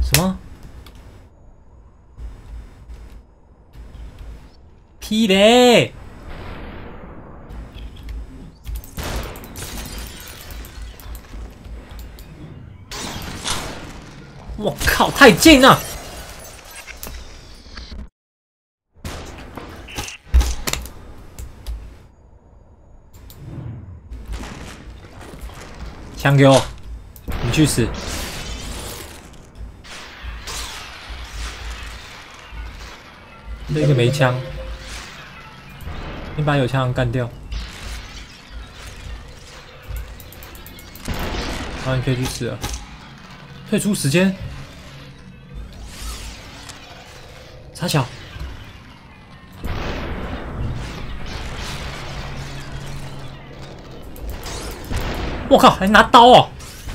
什么？屁嘞！我靠，太近了！枪给我，你去死！这个没枪，你把有枪干掉。好，你可以去死了。退出时间。傻小。我靠，还拿刀哦！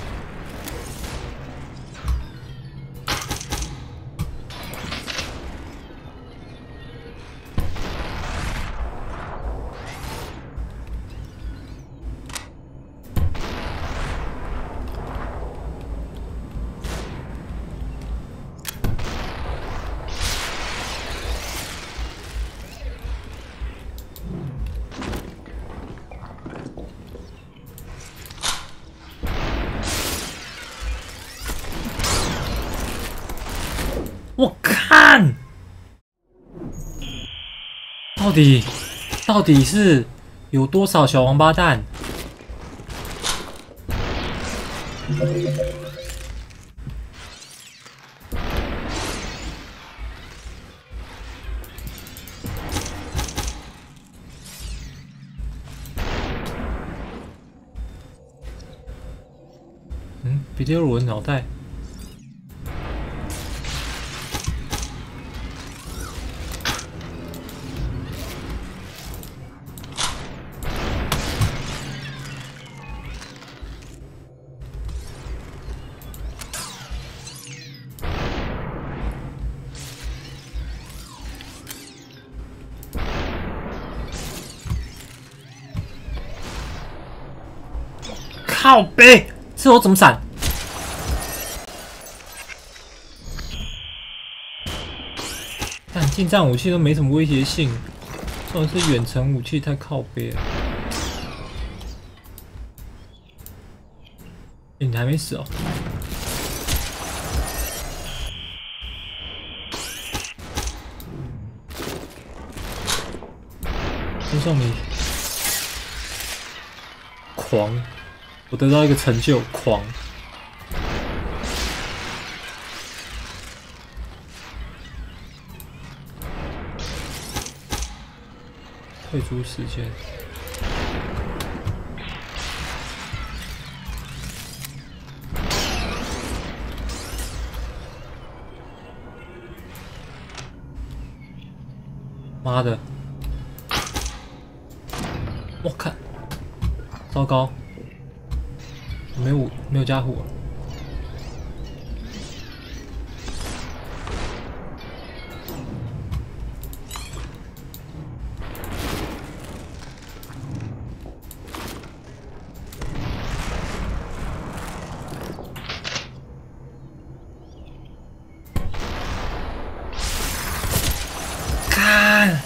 我看，到底是有多少小王八蛋？比利鲁的脑袋。靠北，这我怎么闪？但近战武器都没什么威胁性，这种是远程武器太靠北了。你还没死哦？先送你狂。我得到一个成就，狂。退出时间。妈的！我看，糟糕。没有家伙。看。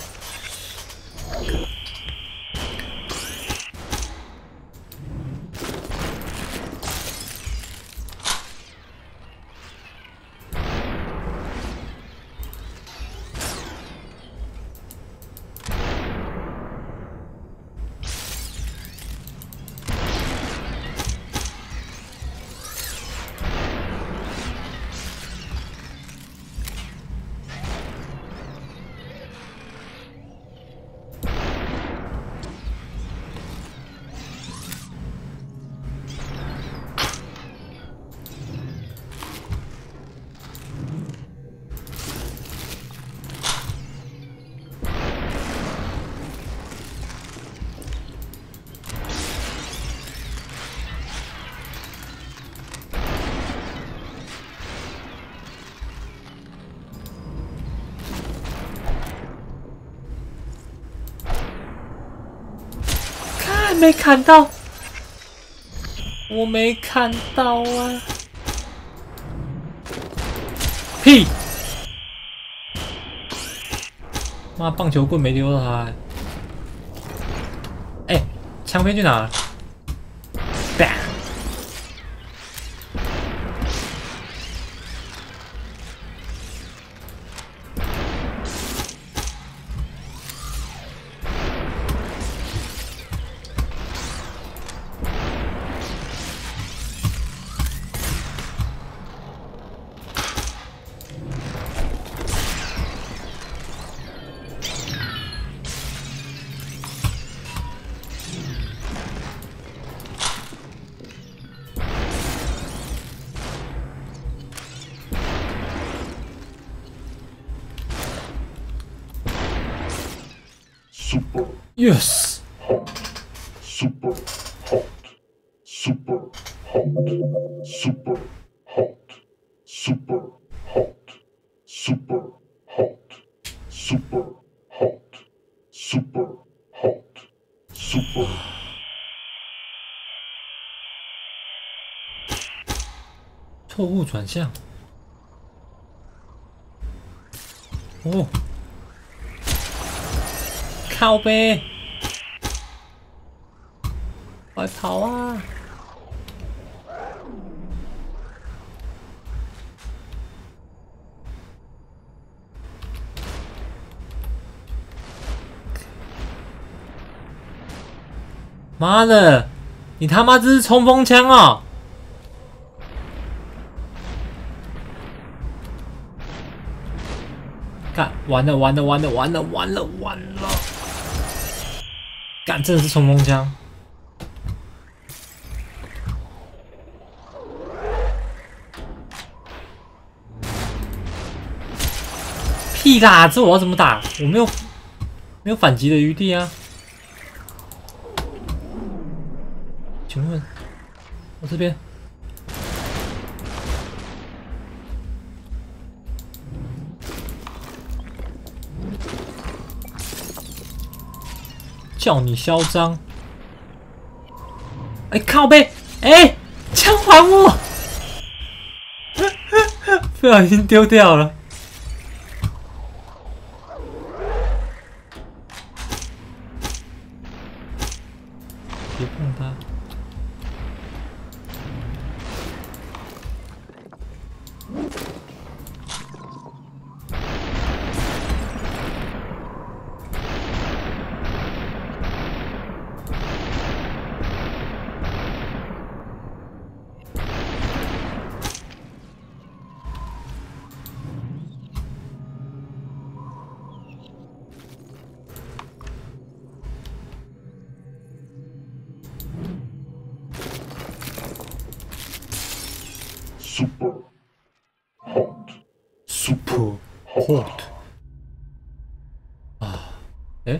没看到，我没看到啊！ 屁！妈，棒球棍没丢到他。哎、枪飞去哪了 ？bang！ Super Yes！ hot. Super hot. Super hot. Super hot. Super hot. Super hot. Super hot. Super hot. Super. 错误转向。哦，靠背，快跑啊！妈的，你他妈这是冲锋枪啊！干，完了完了完了完了完了完了！干，真的是冲锋枪！屁啦，这我要怎么打？我没有反击的余地啊！请问，我这边叫你嚣张！哎，靠背！哎，枪还我！不小心丢掉了。别碰它！ Super hot. Super hot 啊！哎，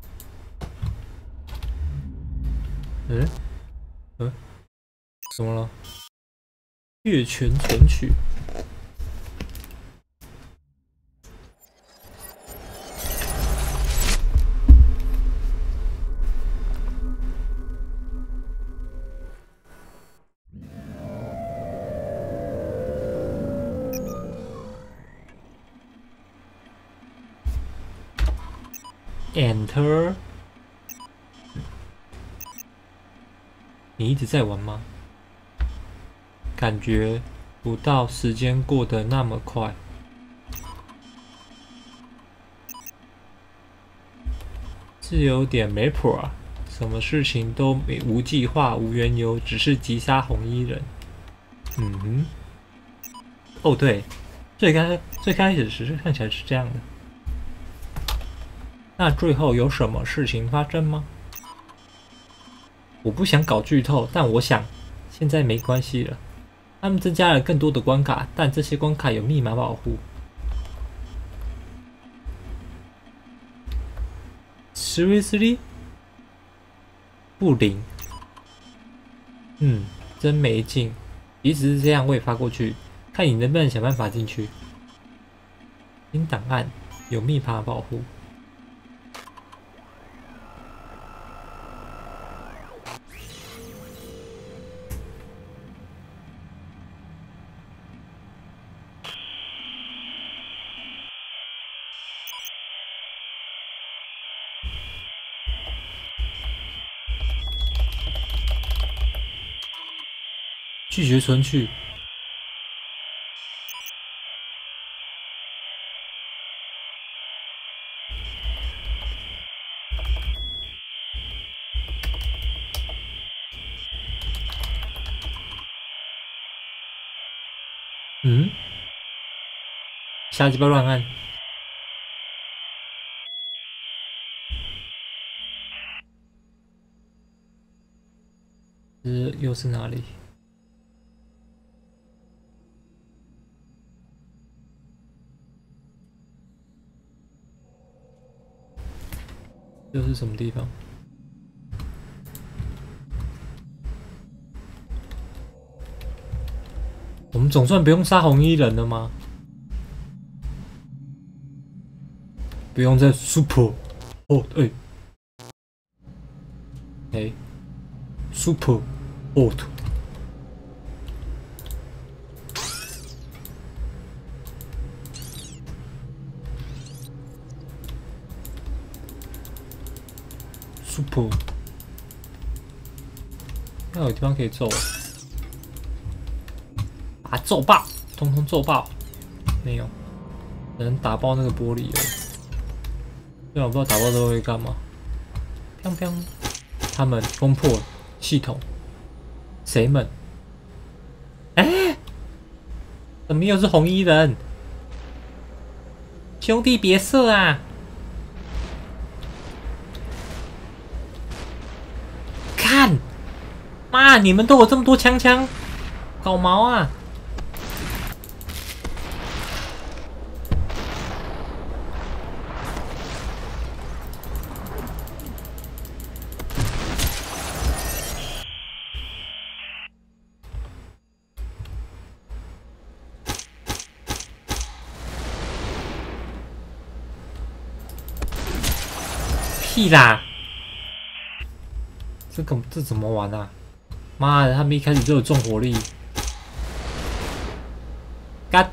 怎么了？月泉存取。Enter。你一直在玩吗？感觉不到时间过得那么快。是有点没谱啊！什么事情都无计划、无缘由，只是击杀红衣人。嗯哼。哦，对，最开始时看起来是这样的。那最后有什么事情发生吗？我不想搞剧透，但我想现在没关系了。他们增加了更多的关卡，但这些关卡有密码保护。Seriously？ 不灵。真没劲。即使是这样，我也发过去，看你能不能想办法进去。新档案有密码保护。 拒绝存取。嗯，瞎鸡巴乱按。又是哪里？又是什么地方？我们总算不用杀红衣人了吗？不用再 super 哦，super hot。super， 那有地方可以揍，把它揍爆，通通揍爆。没有，只能打爆那个玻璃而已。虽然我不知道打爆之后会干嘛。砰砰，他们攻破系统。谁们？哎，怎么又是红衣人？兄弟别射啊！看，妈，你们都有这么多枪，搞毛啊！屁啦！这怎么玩啊？妈的，他们一开始就有重火力。干！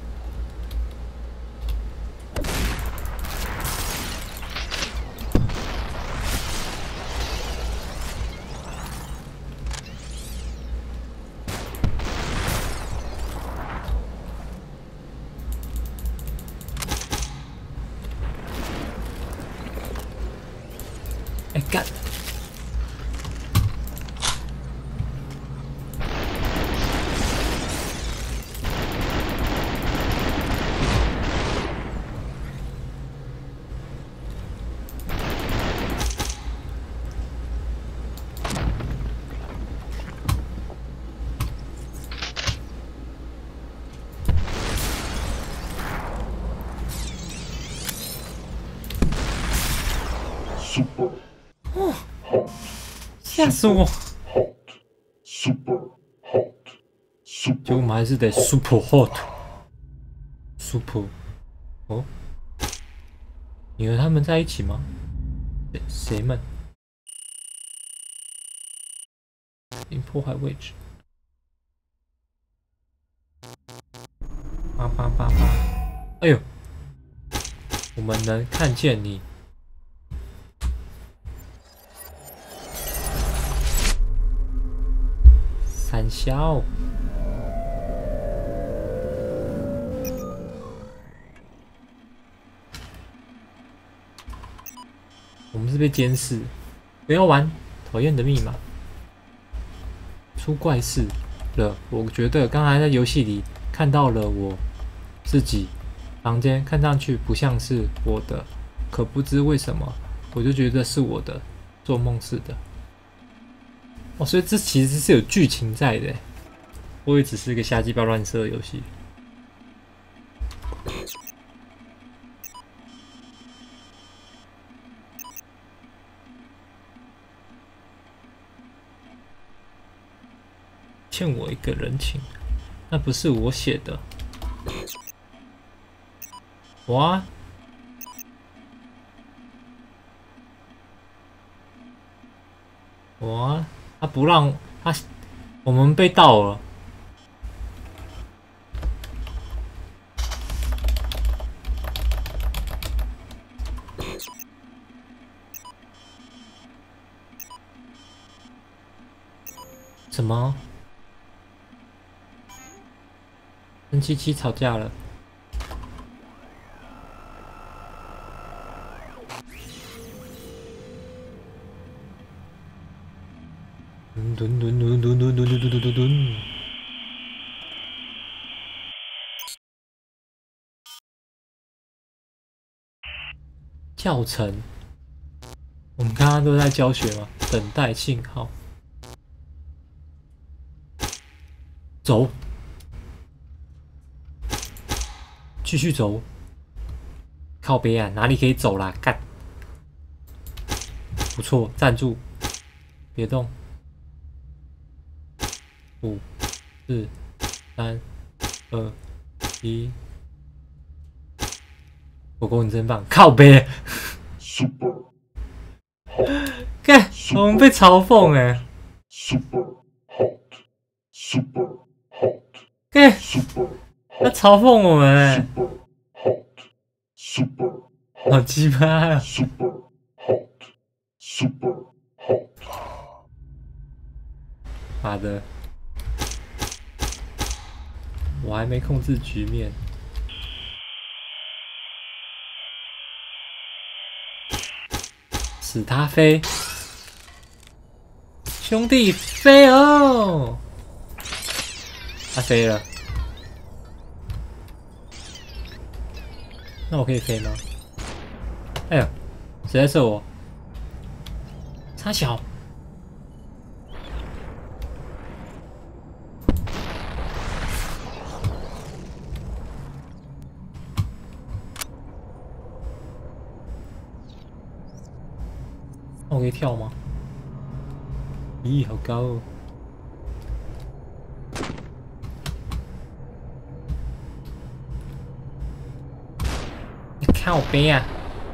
哎干！ Super 哦， hot. 吓死我！ Hot. Super hot. 结 Super 果我们还是得 super hot。super 哦，你和他们在一起吗？谁们？已经破坏位置。叭叭叭叭！哎呦，我们能看见你。三消。我们是被监视，不要玩，讨厌的密码。出怪事了，我觉得刚才在游戏里看到了我自己房间，看上去不像是我的，可不知为什么，我就觉得是我的，做梦似的。哦，所以这其实是有剧情在的，我以为只是一个瞎鸡巴乱射的游戏。欠我一个人情，那不是我写的。哇！哇！他不让他，我们被盗了。什么？ 跟七七吵架了。吨吨吨吨吨吨吨吨吨吨。教程，我们刚刚都在教学吗？等待信号，走，继续走。靠边啊，哪里可以走啦？干，不错，站住，别动。5、4、3、2、1。狗狗你真棒，靠边！ Super 干，我们被嘲讽哎、 super hot. Super hot. 干， Super 他嘲讽我们哎、 super hot. Super 好鸡巴啊！ super hot. Super hot. 妈的，我还没控制局面。使他飞，兄弟飞哦！他飞了，那我可以飞吗？哎呀，谁在射我？差小，那我可以跳吗？咦，好高哦！你看我背啊！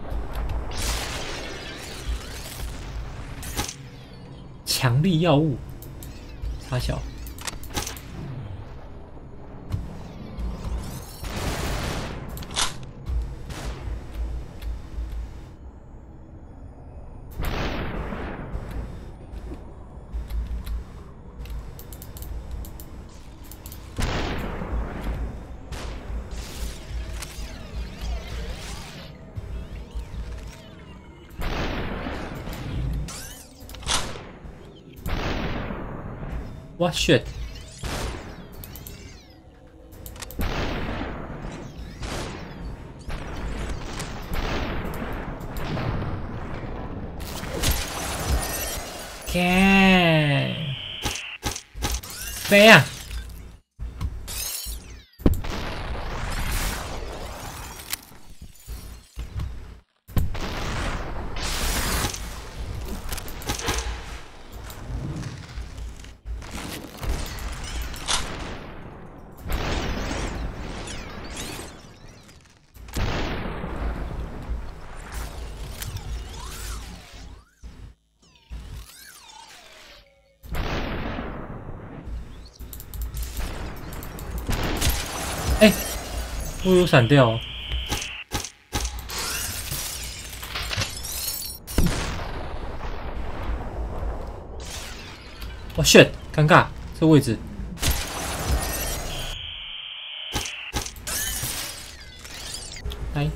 强力药物，差小。What shit？ 干，飞啊！哎、我有闪掉、哦。哇 shit， 尴尬，这位置。来，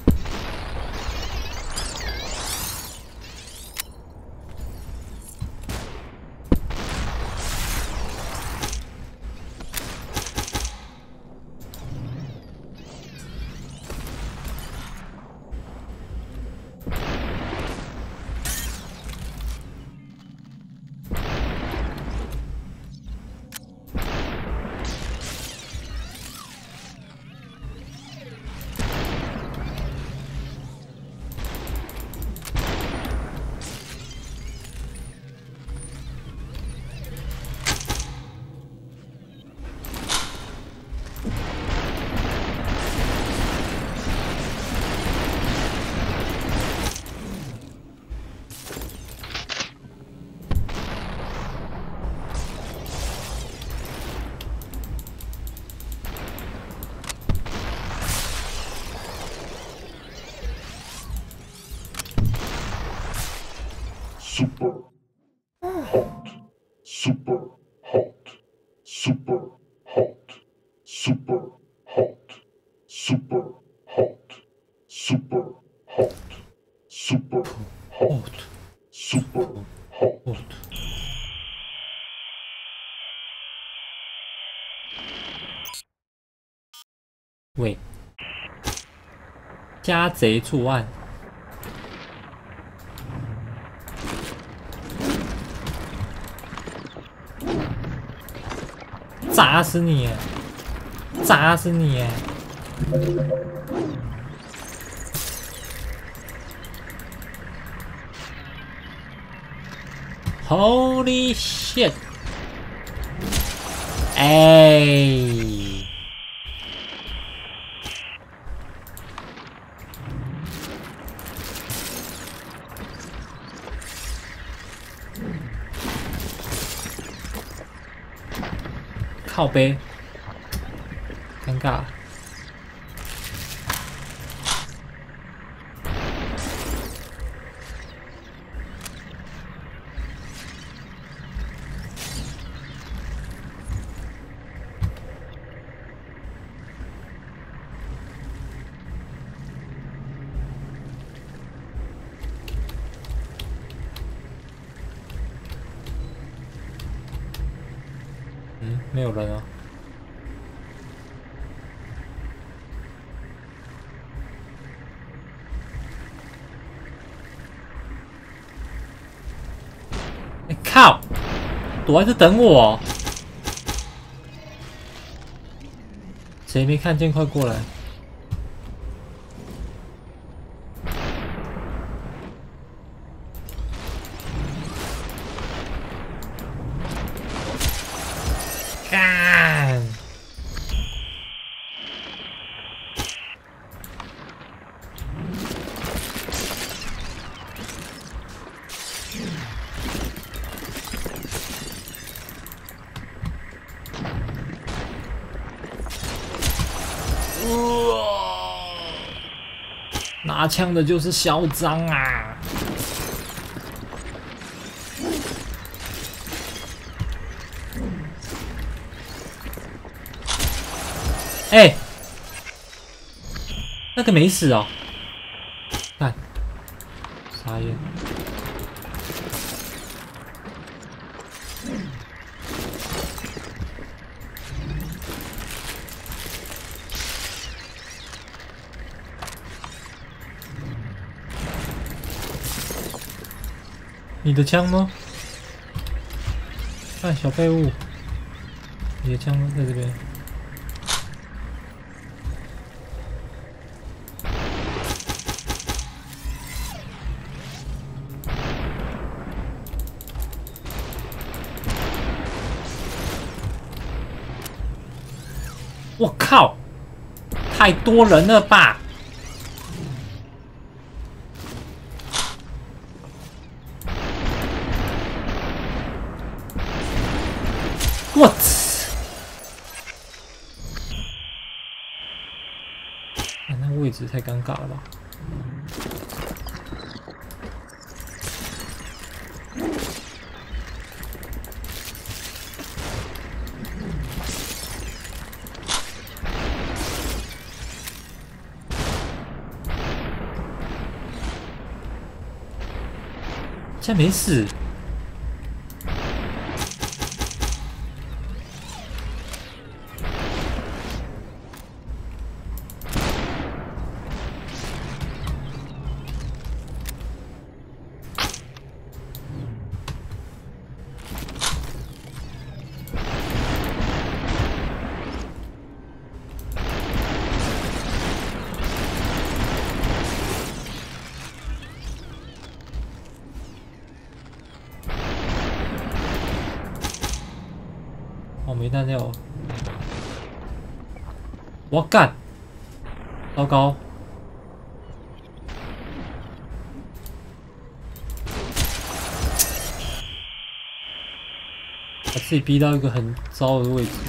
super hot. Super hot. Super hot. Super 喂，家贼作案，砸死你！砸死你 ！Holy shit！ 哎，靠背，尴尬。没有人啊。哎靠！躲在这等我。谁没看见？快过来！干！拿枪的就是嚣张啊！哎，那个没死哦！看，傻眼。你的枪呢？看小废物，你的枪呢？在这边。我靠！太多人了吧！我操！那位置太尴尬了吧？竟然没死！哦，没弹药！我干！糟糕！把自己逼到一个很糟的位置。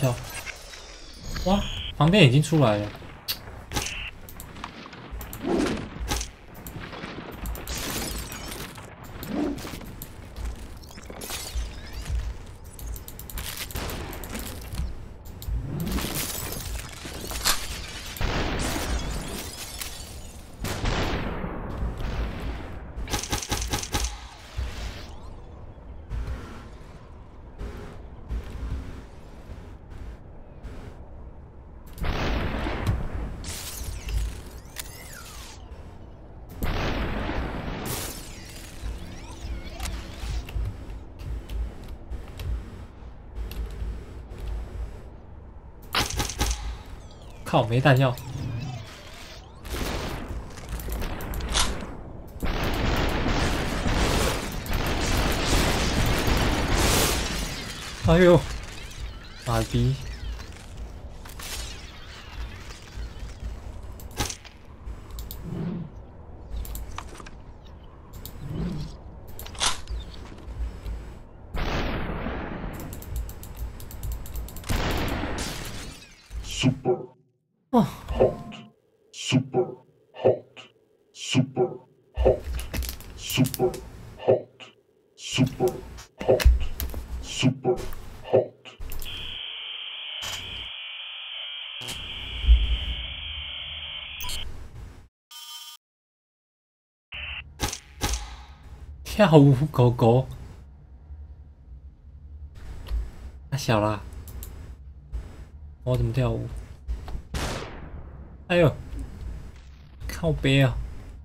跳！哇，旁边已经出来了。靠，没弹药。哎呦，妈逼！ super 哦， hot, super hot, super hot, super hot, super hot, super hot. 跳舞狗狗，太小啦！我怎么跳舞？哎呦，靠背啊！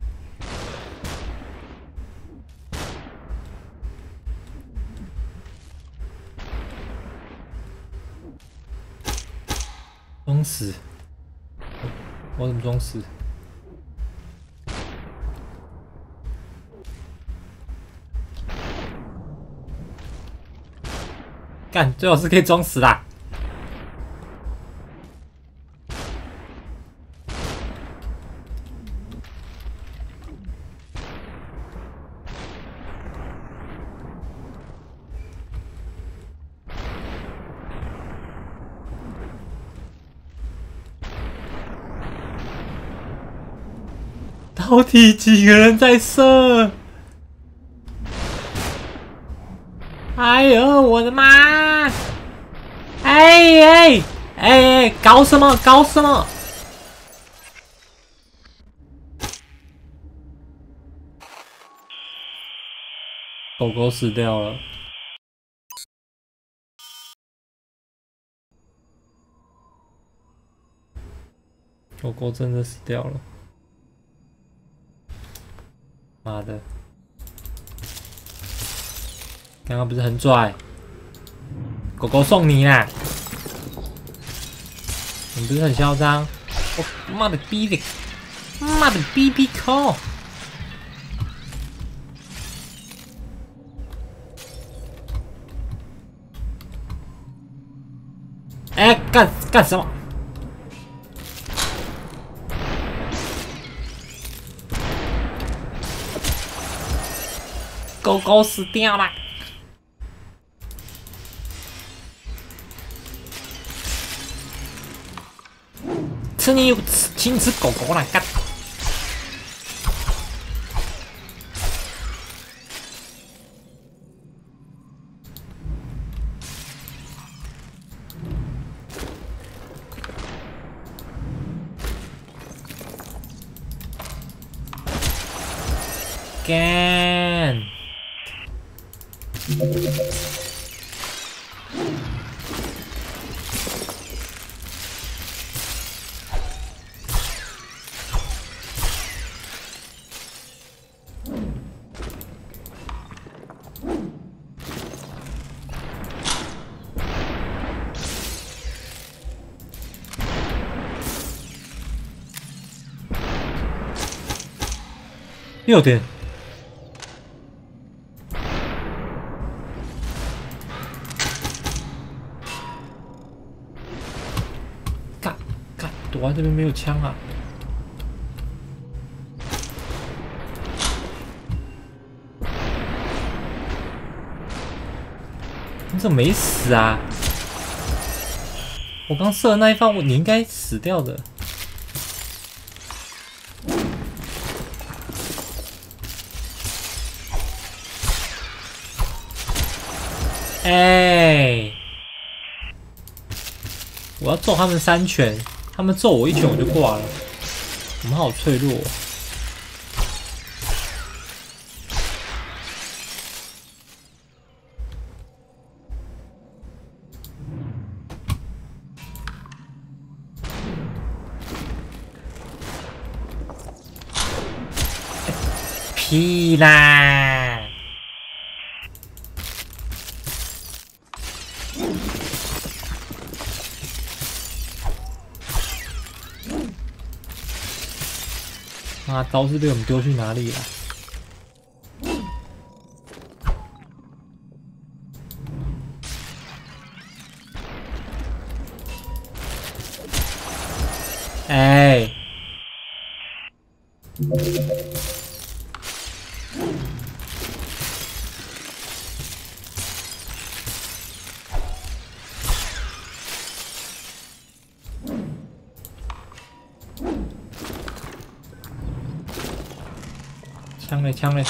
装死！我怎么装死？干，最好是可以装死啦！到底几个人在射？哎呦，我的妈！哎，搞什么？搞什么？狗狗死掉了。狗狗真的死掉了。妈的！刚刚不是很拽？狗狗送你啦！你不是很嚣张？我妈的逼的，妈的逼逼扣！哎，干什么？狗狗死掉了！吃你请吃狗狗了，干！干！6点。干，躲在这边没有枪啊！你怎么没死啊？ 我刚射的那一发，你应该死掉的。哎，我要揍他们3拳，他们揍我1拳我就挂了。我们好脆弱哦。屁啦！妈，刀是被我们丢去哪里了？哎！枪嘞，枪嘞！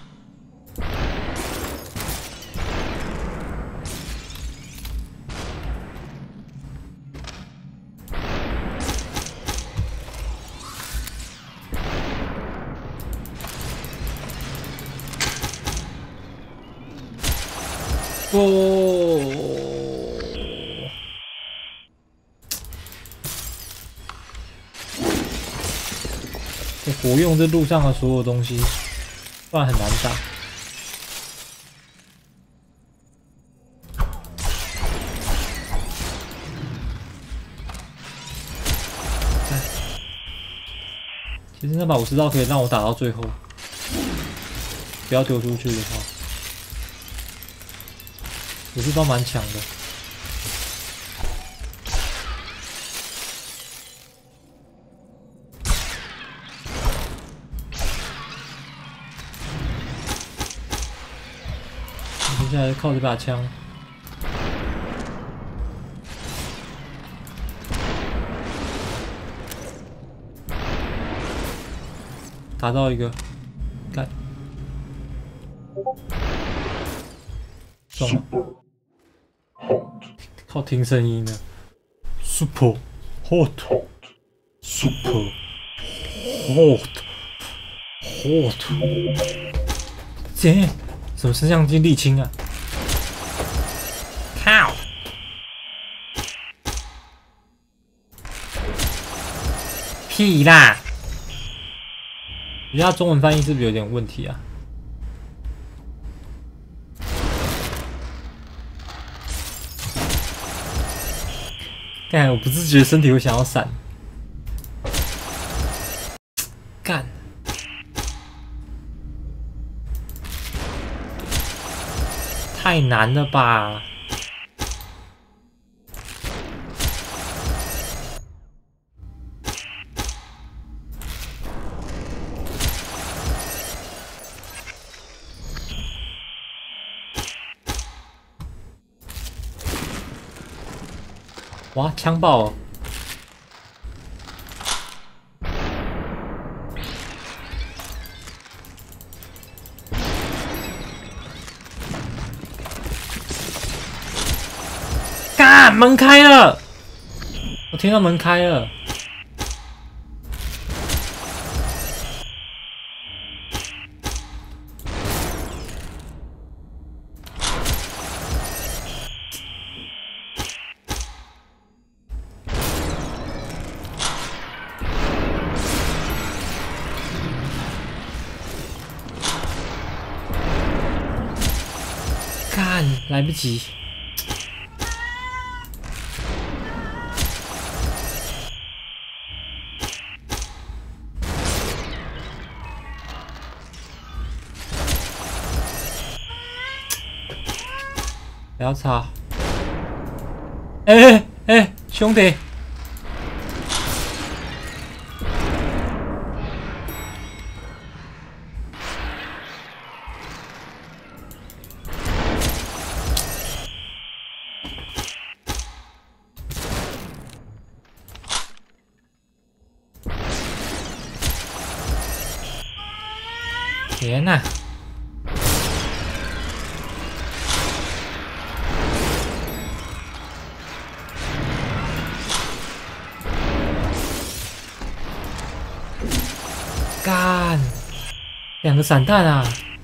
哦！得活用这路上的所有东西，不然很难打。其实那把50刀可以让我打到最后，不要丢出去的话，50刀蛮强的。接下来靠这把枪。打到一个，干，中了，靠听声音的 ，super hot super hot hot， 姐，什么升降机沥青啊？靠！屁啦！人家中文翻译是不是有点问题啊？干，我不自觉身体会想要闪，干，太难了吧！哇，枪爆哦！干，门开了！我听到门开了。干，来不及。不要吵！哎，兄弟！ 天哪！干，2个散弹啊！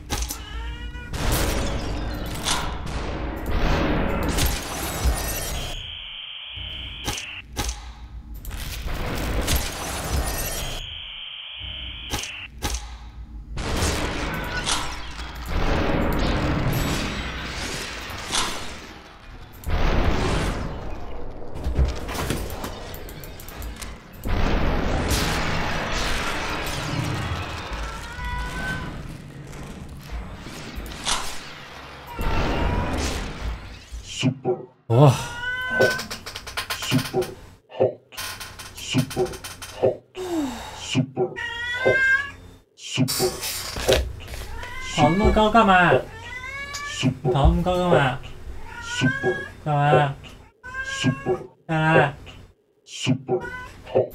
Super 哇！ super hot, super hot, super hot, super hot, 跑那么高干嘛？ super 跑那么高干嘛？ super 干嘛？ super 干嘛？ super hot.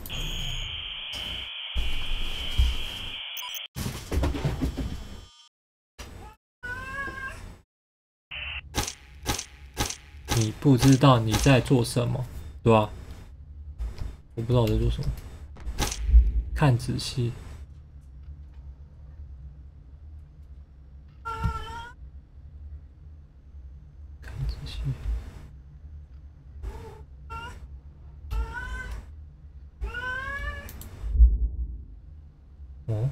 你不知道你在做什么，对吧？我不知道我在做什么，看仔细。看仔细。哦。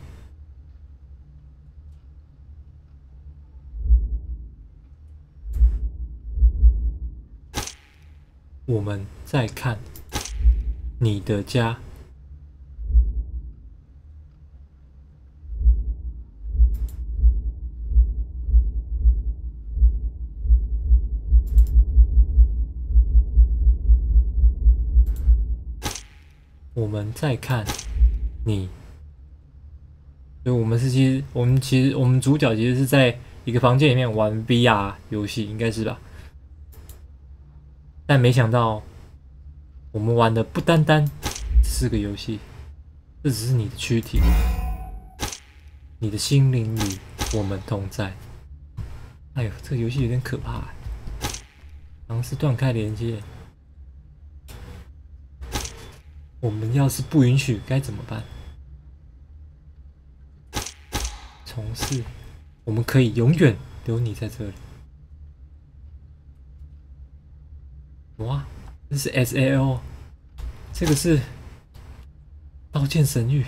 我们在看你的家。我们在看你，所以我们我们主角其实是在一个房间里面玩 VR 游戏，应该是吧？但没想到，我们玩的不单单是个游戏，这只是你的躯体，你的心灵里我们同在。哎呦，这个游戏有点可怕，好像是断开连接。我们要是不允许该怎么办？重试，我们可以永远留你在这里。哇，这是 SAO， 这个是刀剑神域。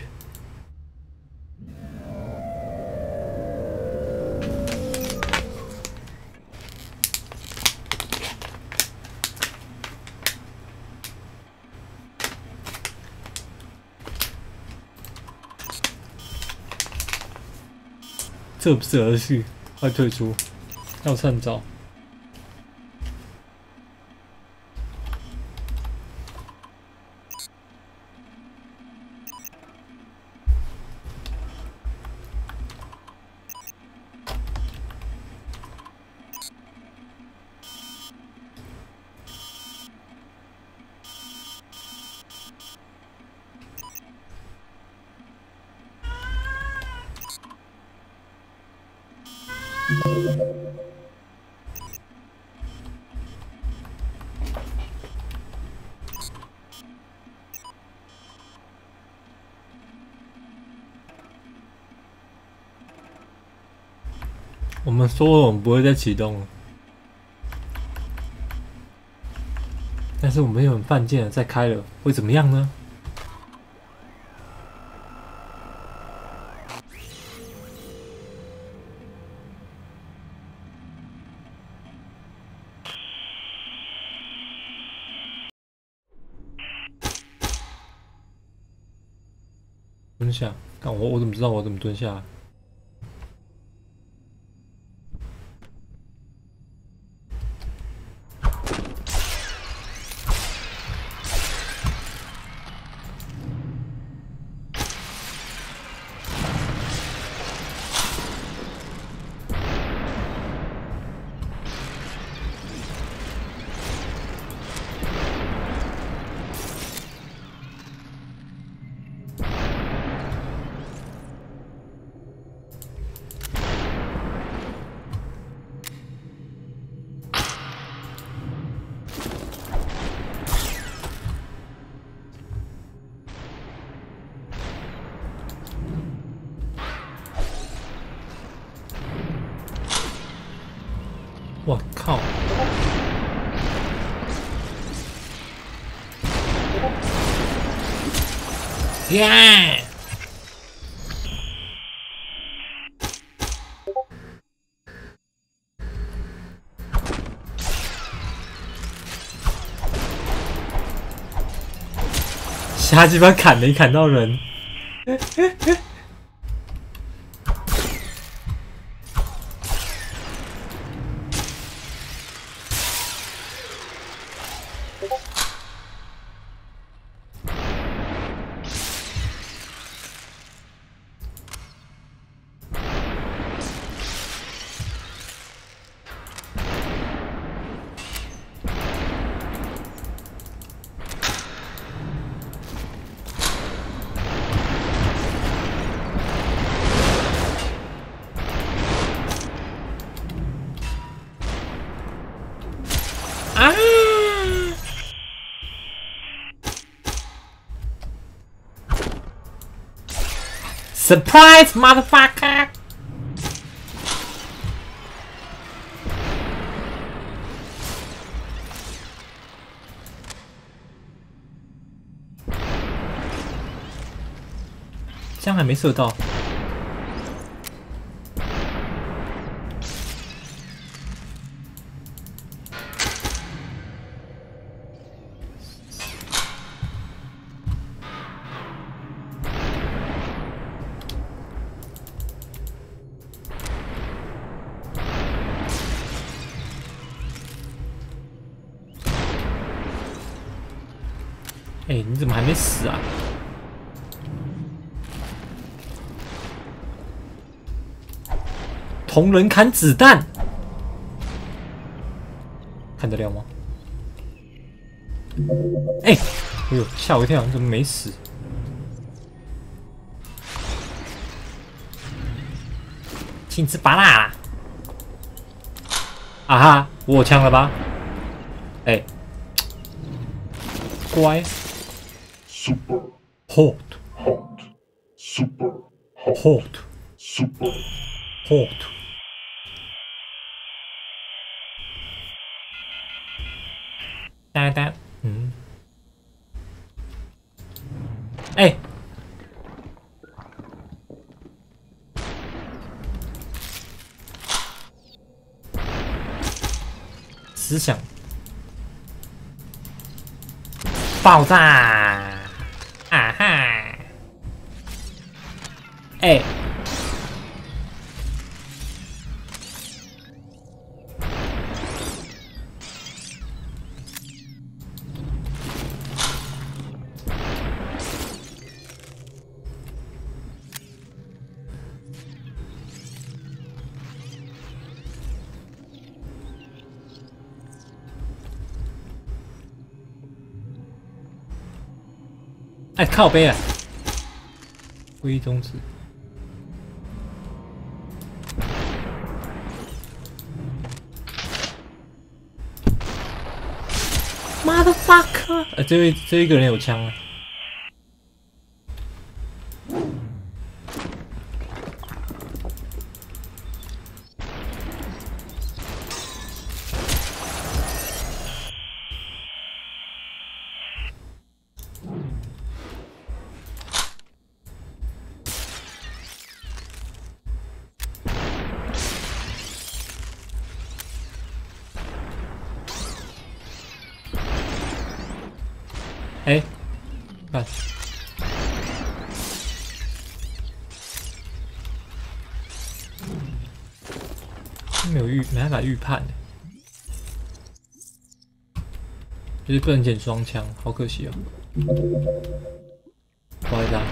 这不是儿戏，快退出，要趁早。我们说了，我们不会再启动了，但是我们有人犯贱了，再开了，会怎么样呢？蹲下，看我怎么知道我怎么蹲下？ 靠！耶！瞎鸡巴砍没砍到人。啊 ！Surprise, motherfucker！ 这样还没射到。哎，你怎么还没死啊？同人砍子弹，看得了吗？哎，哎呦，吓我一跳！你怎么没死？请吃拔蜡啦！啊哈，我有枪了吧？哎，乖。 Super hot hot. Super hot super hot。哒，嗯，哎，思想爆炸，啊哈，哎。 哎，靠背啊！归宗旨。Motherfucker！这一个人有枪啊！哎，看，没办法预判的，就是不能捡双枪，好可惜哦。不好意思啊。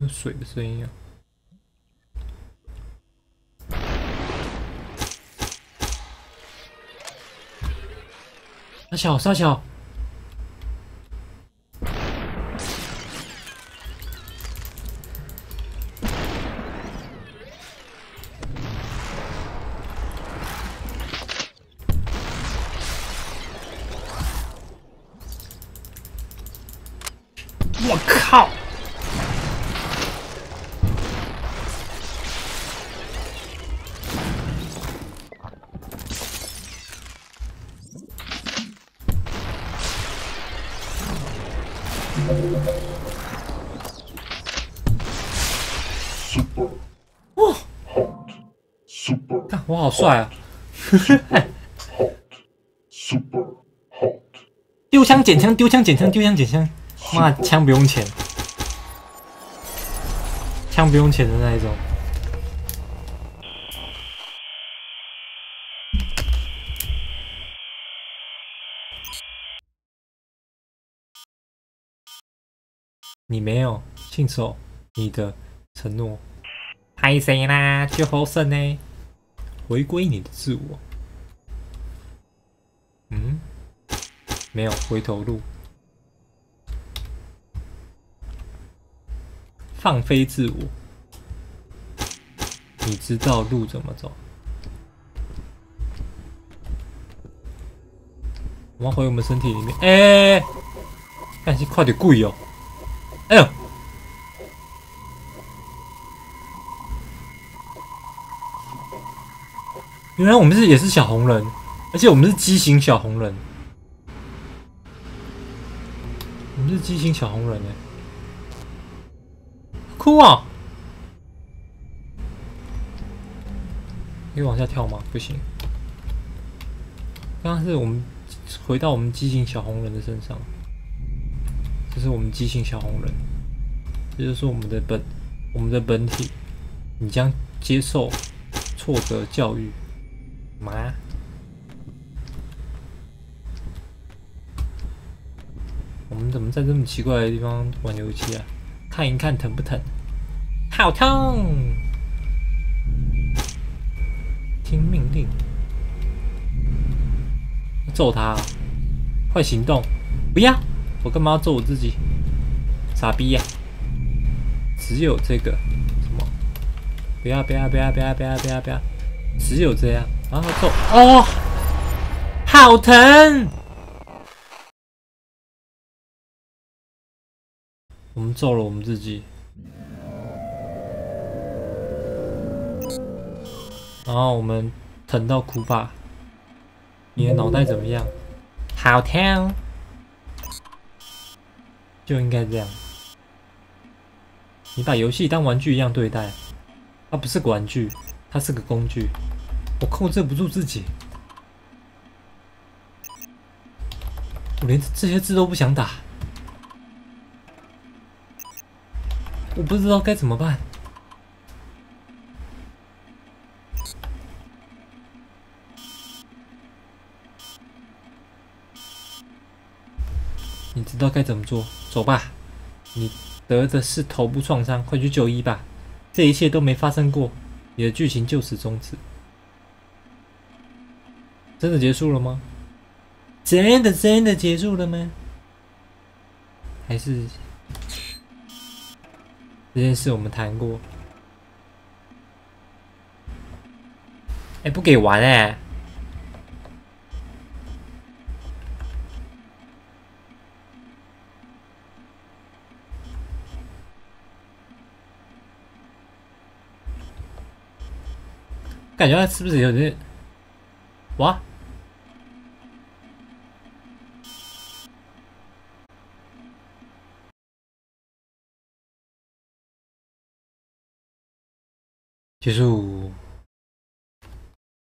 有水的声音啊！沙小，沙小。我靠！哇！ Super 看我好帅啊！ hot. Super hot. 丢枪捡枪，丢枪捡枪，丢枪捡枪。妈，枪不用钱，枪不用钱的那一种。你没有信守你的承诺，拍谁啦？就好胜呢？回归你的自我。嗯，没有回头路。放飞自我，你知道路怎么走。我们要回我们身体里面。哎，赶紧快点跪哦！哎呦，原来我们也是小红人，而且我们是畸形小红人。我们是畸形小红人哎。酷啊！可以往下跳吗？不行。刚刚是我们回到我们畸形小红人的身上，这是我们畸形小红人，这就是我们的本体。你将接受挫折教育吗？我们怎么在这么奇怪的地方玩游戏啊？看一看疼不疼？好痛！听命令，揍他、啊！快行动！不要！我干嘛要揍我自己？傻逼呀、只有这个什么？不要！只有这样，然后揍哦！好疼！我们揍了我们自己。然后我们疼到哭吧。你的脑袋怎么样？好疼，就应该这样。你把游戏当玩具一样对待，它不是个玩具，它是个工具。我控制不住自己，我连这些字都不想打，我不知道该怎么办。你知道该怎么做？走吧，你得的是头部创伤，快去就医吧。这一切都没发生过，你的剧情就此终止。真的结束了吗？真的结束了吗？还是这件事我们谈过？哎，不给玩哎！感觉他是不是有点？哇！结束。